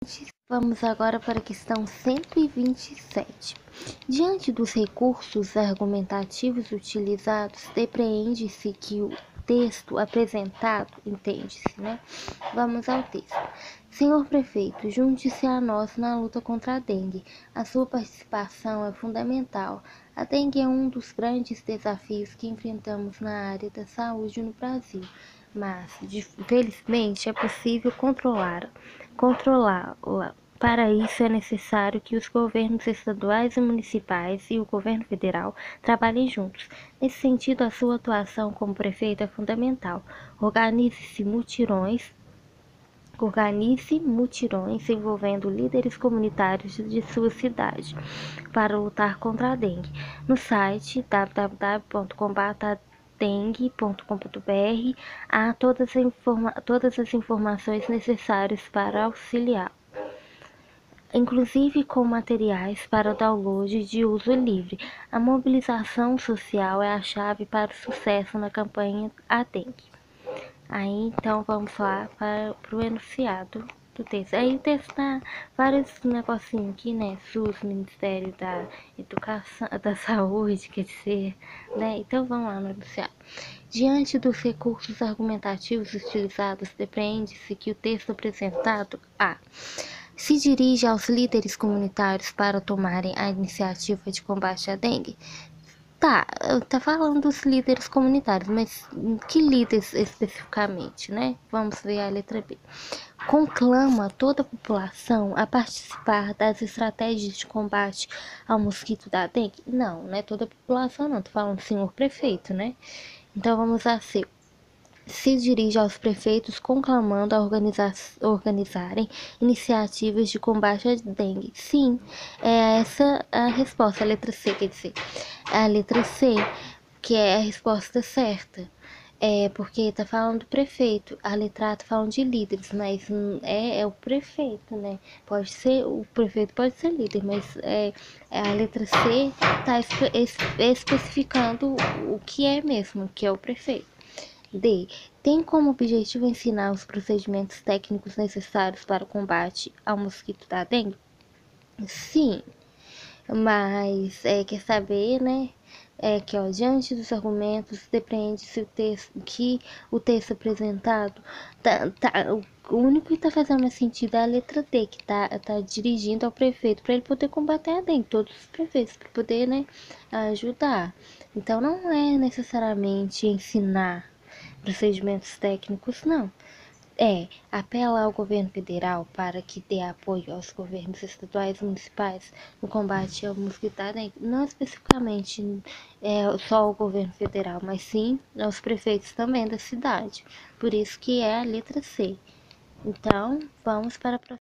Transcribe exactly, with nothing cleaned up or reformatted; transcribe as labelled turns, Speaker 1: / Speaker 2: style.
Speaker 1: ouvintes, vamos agora para a questão cento e vinte e sete. Diante dos recursos argumentativos utilizados, depreende-se que o texto apresentado, entende-se, né? Vamos ao texto. Senhor Prefeito, junte-se a nós na luta contra a dengue. A sua participação é fundamental. A dengue é um dos grandes desafios que enfrentamos na área da saúde no Brasil, mas, felizmente, é possível controlar, controlá-la. Para isso, é necessário que os governos estaduais e municipais e o governo federal trabalhem juntos. Nesse sentido, a sua atuação como prefeito é fundamental. Organize-se mutirões Organize mutirões envolvendo líderes comunitários de sua cidade para lutar contra a dengue. No site w w w ponto combata dengue ponto com ponto b r há todas, informa todas as informações necessárias para auxiliar, inclusive com materiais para download de uso livre. A mobilização social é a chave para o sucesso na campanha à dengue. Aí, então, vamos lá para, para o enunciado do texto. Aí o texto tá vários negocinhos aqui, né? SUS, Ministério da Educação, da Saúde, quer dizer, né? Então, vamos lá no enunciado. Diante dos recursos argumentativos utilizados, depreende-se que o texto apresentado a se dirige aos líderes comunitários para tomarem a iniciativa de combate à dengue. Tá, tá falando dos líderes comunitários, mas que líderes especificamente, né? Vamos ver a letra B. Conclama toda a população a participar das estratégias de combate ao mosquito da dengue? Não, não é toda a população, não. Tô falando do senhor prefeito, né? Então vamos a C. Se dirige aos prefeitos conclamando a organiza organizarem iniciativas de combate à dengue. Sim, é essa a resposta, a letra C, quer dizer, a letra C, que é a resposta certa. É porque tá falando do prefeito, a letra A tá falando de líderes, mas é, é o prefeito, né? Pode ser, o prefeito pode ser líder, mas é, a letra C tá espe especificando o que é mesmo, que é o prefeito. D. Tem como objetivo ensinar os procedimentos técnicos necessários para o combate ao mosquito da dengue? Sim, mas é, quer saber, né? É que, ó, diante dos argumentos, depreende-se o texto, que o texto apresentado, tá, tá, o único que está fazendo mais sentido é a letra D, que está tá dirigindo ao prefeito para ele poder combater a dengue, todos os prefeitos, para poder, né, ajudar. Então, não é necessariamente ensinar procedimentos técnicos, não. É, apela ao governo federal para que dê apoio aos governos estaduais e municipais no combate ao mosquito da dengue, não especificamente é, só o governo federal, mas sim aos prefeitos também da cidade. Por isso que é a letra C. Então, vamos para a próxima.